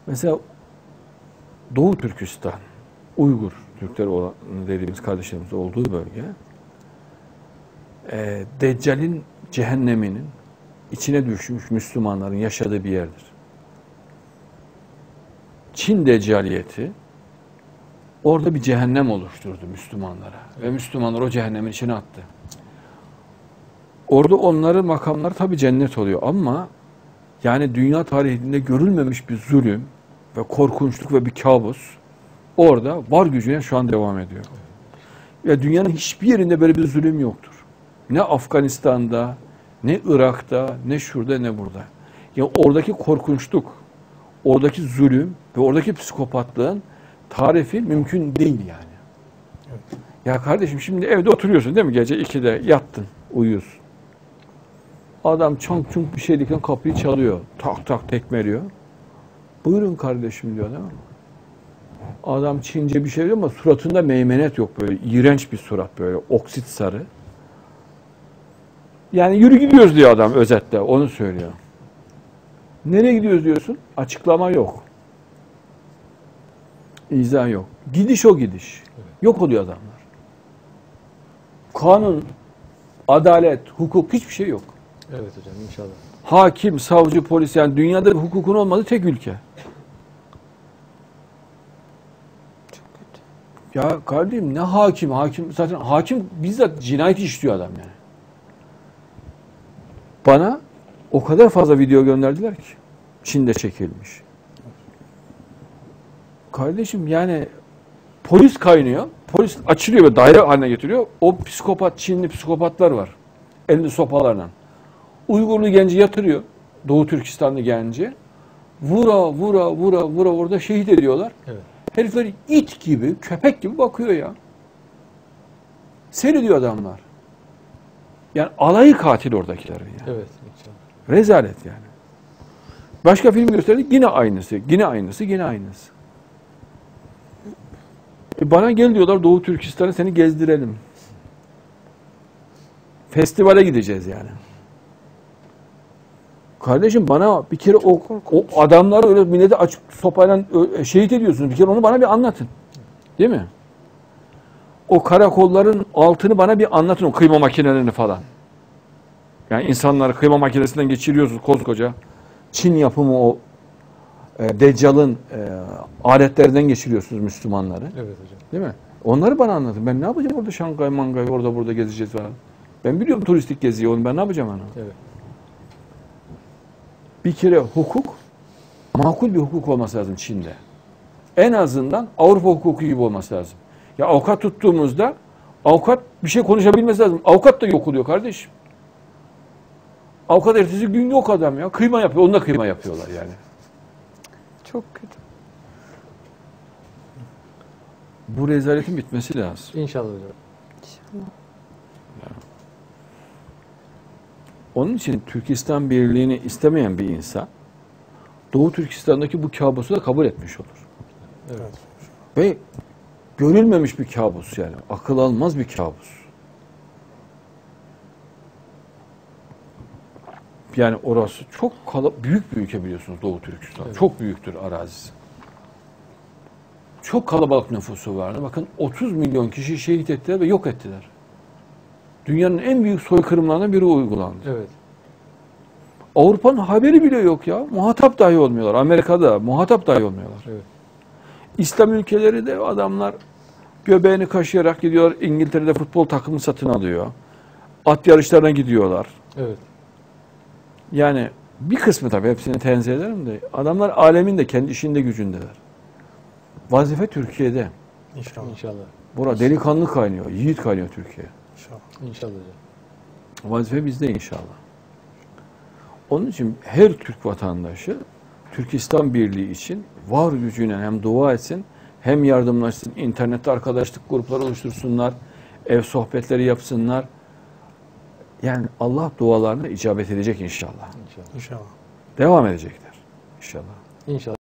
Mesela Doğu Türkistan, Uygur Türkleri olan dediğimiz kardeşlerimiz olduğu bölge, Deccal'in cehenneminin içine düşmüş Müslümanların yaşadığı bir yerdir. Çin Deccaliyeti orada bir cehennem oluşturdu Müslümanlara ve Müslümanlar o cehennemin içine attı. Orada onların makamları tabii cennet oluyor ama yani dünya tarihinde görülmemiş bir zulüm ve korkunçluk ve bir kabus orada var gücüne şu an devam ediyor. Ve dünyanın hiçbir yerinde böyle bir zulüm yoktur. Ne Afganistan'da, ne Irak'ta, ne şurada, ne burada. Ya oradaki korkunçluk, oradaki zulüm ve oradaki psikopatlığın tarifi mümkün değil yani. Evet. Ya kardeşim şimdi evde oturuyorsun değil mi? Gece 2'de yattın, uyuyorsun. Adam çank çunk bir şey diken kapıyı çalıyor. Tak tak tekmeliyor. Buyurun kardeşim diyor değil mi? Adam Çince bir şey diyor ama suratında meymenet yok böyle. İğrenç bir surat böyle. Oksit sarı. Yani yürü gidiyoruz diyor adam özetle. Onu söylüyor. Nereye gidiyoruz diyorsun? Açıklama yok. İzah yok. Gidiş o gidiş. Yok oluyor adamlar. Kanun, adalet, hukuk hiçbir şey yok. Evet hocam inşallah. Hakim, savcı, polis yani dünyada hukukun olmadığı tek ülke. Çok kötü. Ya kardeşim ne hakim? Hakim zaten hakim bizzat cinayet işliyor adam yani. Bana o kadar fazla video gönderdiler ki. Çin'de çekilmiş. Kardeşim yani polis kaynıyor. Polis açılıyor ve daire haline getiriyor. O psikopat, Çinli psikopatlar var. Elinde sopalarla. Uygurlu genci yatırıyor. Doğu Türkistanlı genci. Vura orada şehit ediyorlar. Evet. Herifler it gibi, köpek gibi bakıyor ya. Seyrediyor adamlar. Yani alayı katil oradakilerin yani. Evet. İnşallah. Rezalet yani. Başka film gösterdik yine aynısı, yine aynısı, yine aynısı. Bana gel diyorlar Doğu Türkistan'ı seni gezdirelim. Festivale gideceğiz yani. Kardeşim bana bir kere o adamları öyle millete açıp sopayla şehit ediyorsunuz. Bir kere onu bana bir anlatın. Değil mi? O karakolların altını bana bir anlatın. O kıyma makinelerini falan. Yani insanları kıyma makinesinden geçiriyorsunuz koskoca. Çin yapımı o Deccal'ın aletlerinden geçiriyorsunuz Müslümanları. Evet hocam. Değil mi? Onları bana anlatın. Ben ne yapacağım orada Şangay Mangay orada burada gezeceğiz falan. Ben biliyorum turistik geziyi onu ben ne yapacağım onu? Evet. Bir kere hukuk makul bir hukuk olması lazım Çin'de. En azından Avrupa hukuku gibi olması lazım. Ya avukat tuttuğumuzda avukat bir şey konuşabilmesi lazım. Avukat da yok oluyor kardeşim. Avukat ertesi gün yok adam ya. Kıyma yapıyor. Onunla kıyma yapıyorlar yani. Çok kötü. Bu rezaletin bitmesi lazım. İnşallah hocam. İnşallah. Onun için Türkistan Birliği'ni istemeyen bir insan Doğu Türkistan'daki bu kabusu da kabul etmiş olur. Evet. Ve görülmemiş bir kabus yani. Akıl almaz bir kabus. Yani orası çok büyük bir ülke biliyorsunuz Doğu Türkistan. Evet. Çok büyüktür arazisi. Çok kalabalık nüfusu vardı. Bakın 30 milyon kişi şehit ettiler ve yok ettiler. Dünyanın en büyük soykırımlarından biri uygulandı. Evet. Avrupa'nın haberi bile yok ya. Muhatap dahi olmuyorlar. Amerika'da muhatap dahi olmuyorlar. Evet. İslam ülkeleri de adamlar göbeğini kaşıyarak gidiyor. İngiltere'de futbol takımı satın alıyor. At yarışlarına gidiyorlar. Evet. Yani bir kısmı tabii hepsini tenzih ederim de adamlar alemin de kendi işinde gücündeler. Vazife Türkiye'de. İnşallah. İnşallah. Burada delikanlı kaynıyor, yiğit kaynıyor Türkiye. İnşallah. İnşallah hocam. Vazife bizde inşallah. Onun için her Türk vatandaşı Türkistan Birliği için var gücüyle hem dua etsin hem yardımlaşsın. İnternette arkadaşlık grupları oluştursunlar, ev sohbetleri yapsınlar. Yani Allah dualarına icabet edecek inşallah. İnşallah. Devam edecekler inşallah. İnşallah.